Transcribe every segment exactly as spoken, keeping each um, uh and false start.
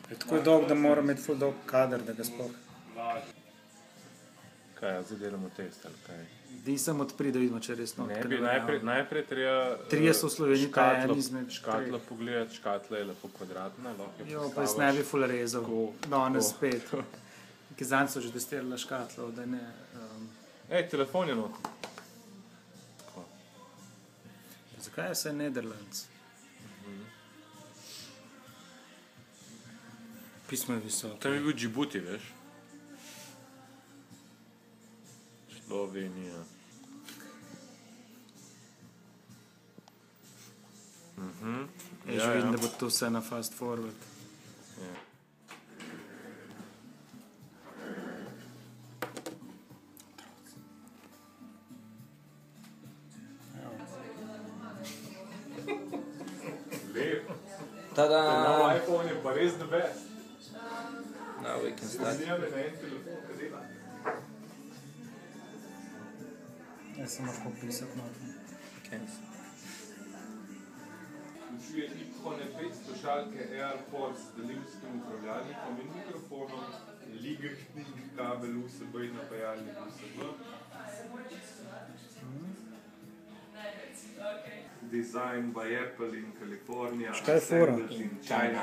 Je tako dolg, da mora imeti ful dolg kader, da ga sploh. Kaj, zdaj delamo test ali kaj? Di sem odpri, da vidimo, če res no. Ne bi najprej, najprej treba Trije so v Sloveniji, pa je en izmed škatlo pogledati, škatla je lepo kvadratna, lahko je jo, pa jaz ne bi ful rezal, danes spet. Ki zanj so že testirala škatlo, da ne... Um... Ej, telefon je not. Zakaj je vse Nederlands? Mhm. Pismo je visoko. Tam je bil Džibuti, veš? Slovenija. Mhm. Je že vidim, da bo to vse na fast forward. Ja. Lep. Ta-da! Nov iPhone je pa res the best. Now we can start. Snijam na en telefon, kaj dela. Jaz sem lahko pisati noter. Okay. Vključuje iPhone pet, slušalke AirPods z daljivskim upravljalnikom in mikrofonom, ligrtnik, kabel U S B in napajalnik U S B. Design by Apple in Kalifornija. Škaj je fora? China.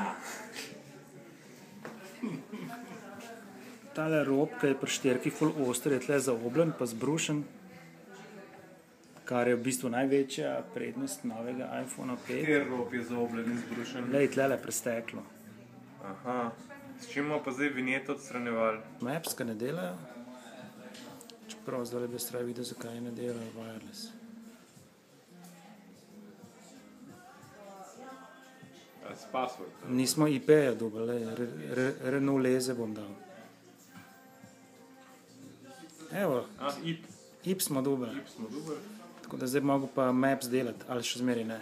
Tale rob, ki je pri štirkih ful oster, je tle zaobljen pa zbrušen, kar je v bistvu največja prednost novega iPhone pet. Kjer rob je zaobljen in zbrušen? Lej, tlele presteklo. Aha. S čim bomo pa zdaj vinjeto odstranjevali? Maps ga ne delajo. Čeprav zdaj bi straj videl, zakaj ne delajo wireless. S password? Nismo I P-ja dobili, Renault leze bom dal. Evo, A, I P. I P smo dobili. I P smo dobili. Tako da zdaj bi mogel pa Maps delati, ali še zmeri ne.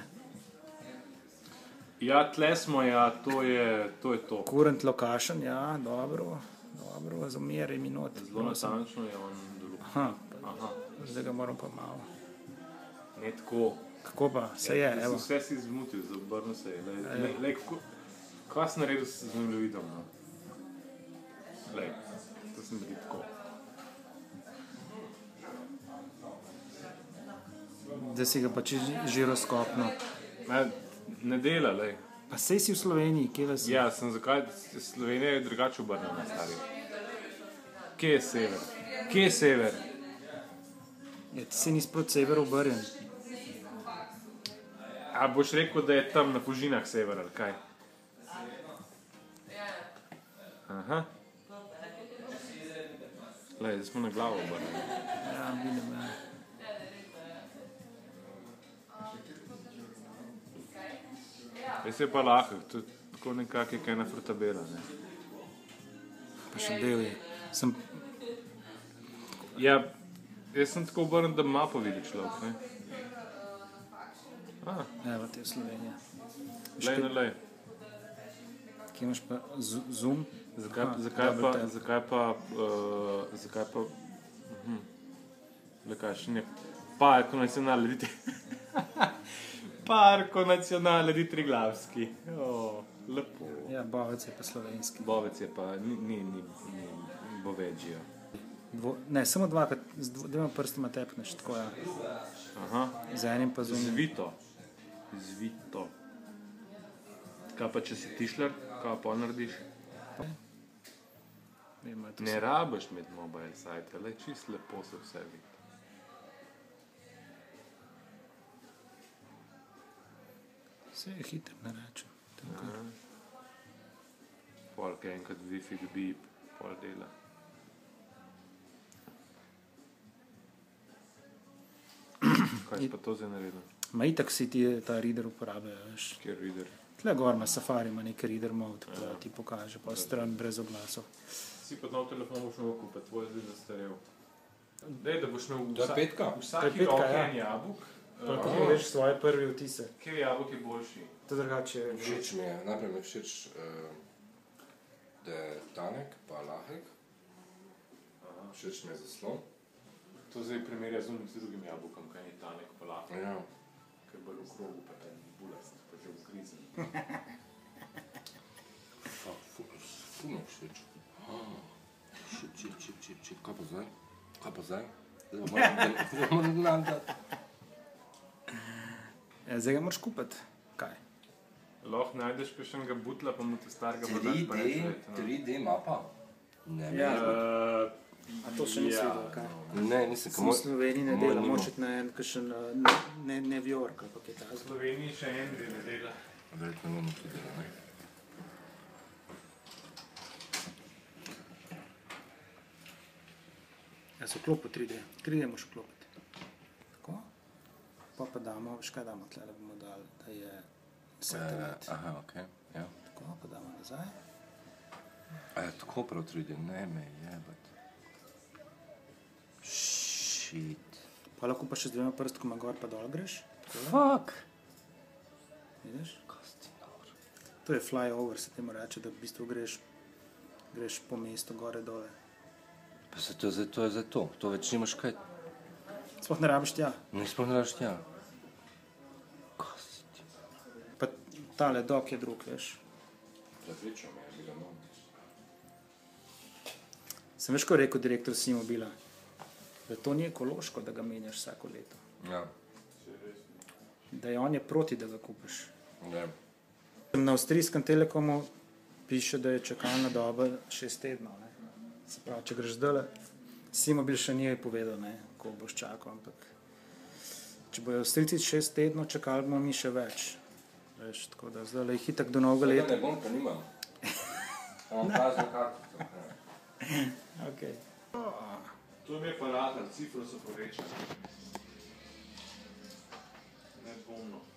Ja, tle smo, ja, to je to. Je to. Current location, ja, dobro, dobro, zameri minut. Zelo natančno je on določil. Aha, Aha. zdaj ga moram pa malo. Ne tako. Kako pa, se je, evo. Vse si zmutil, zaobrnil se je. Lej, lej, lej, kako, kaj si naredil s zemljevidom? No? Lej, to sem biti tako. Da si ga pa če žiroskopno. Ne, ne dela, lej. Pa sej si v Sloveniji, kje vas je? Ja, sem zakaj, Slovenija je drugače obrnjena, stari. Kje je sever? Kje je sever? Ja, ti si nis proti severu obrjen. A boš rekel, da je tam na Fužinah sever, ali kaj? Aha. Lej, zdaj smo na glavo obrnjeni. Ja, vidim, ja. Jaz je pa lahko, to je tako nekak je kaj na frutabela, ne? Pa še bel je. Sem... Ja, jaz sem tako obrnen, da mapo vidi človek, ne? Ah, Evo te je Slovenija. lej na lej. Kje imaš pa z- zoom? Zakaj, Aha, zakaj double pa, tap. zakaj pa, uh, zakaj pa, mhm, le kakšen je parko nacionalne di parko nacionalne di Triglavski. O, lepo. Ja, Bovec je pa slovenski. Bovec je pa, ni, ni, ni, ni Boveđija. Dvo... Ne, samo dvakrat, z dv- dvema prstima tepneš, tako ja. Aha, Z enim pa zoom. zvito. Zvito. Kaj pa, če si tišler, kaj pa narediš? Vemo, je to Ne rabiš imeti mobile sajta, le čist lepo se vse vidi. vse je hiter na račun. Polk enkrat Wi-Fi dobi, pol dela. Kaj si pa to zdaj naredil? Ma itak si ti ta reader uporablja, veš. Kjer reader? Tle gor na Safari ima neki reader mode, pa ti pokaže, pa stran brez oglasov. Si pa nov telefon boš imel kupiti, tvoj je zdaj zastarel. Dej, da boš imel To je petka? v vsaki To je petka, roki ja. en jabolk. Pa ti veš svoje prvi vtise. Kjer jabolk je boljši? To drugače je Všeč mi je, najprej mi je všeč, uh, da je tanek pa lahek. Všeč mi je zaslon. To zdaj primerja z unim z drugim jabolkom, kaj je tanek pa lahko. Ja. Kaj je bolj v krogu, pa ten bulast, pa že v krizi. Tu mi je všeč. Šit, šit, šit, šit, šit. Kaj pa zdaj? Kaj pa zdaj? Zdaj moram denar dati. Ja, zdaj ga moraš kupiti. Kaj? Lahko najdeš kakšnega butla, pa mu te starega bo daš pa tri D, tri D mapa? Ne, Ja. ne. A to še nisi videl, kaj? Ne, nisem, Sem v Sloveniji ne moj dela, nima. močet na en kakšen, ne, ne, ne Vjork, ali pa kaj V takega. Sloveniji še en del dela. Verjetno ne nekaj dela, ne? Ja, so klopo tri D, tri D moraš klopiti. Tako. Pa pa damo, veš kaj damo tle, da bomo dali, da je satelit. Aha, okej, ja. Tako, pa damo nazaj. A je tako prav tri D? Ne me jebat. Shit. Pa lahko pa še z dvema prstkoma gor pa dol greš. Takole. Fuck. Vidiš? Kosti nor. To je flyover, se temu reče, da v bistvu greš, greš po mestu gore dole. Pa se to, je- to je za to. To več nimaš kaj. Sploh ne rabiš tja. Ne sploh ne daš tja. Kosti. Pa tale dok je drug, veš. Prepričal me je, bilo no. Sem veš, ko je rekel direktor Simobila, da to ni ekološko, da ga menjaš vsako leto. Ja. Da je on je proti, da ga kupiš. Ne. Na avstrijskem telekomu piše, da je čakalna doba šest tednov. Ne? Se pravi, če greš zdaj, Simobil še ni povedal, ne, ko boš čakal, ampak če bojo Avstrijci šest tednov čakali, bomo mi še več. Veš, tako da zdaj je hitak do novega leta. Ne bom, pa nimam. Imam prazno karto. Okay. To mi je pa ratar, cifro so povečali. Nedvomno.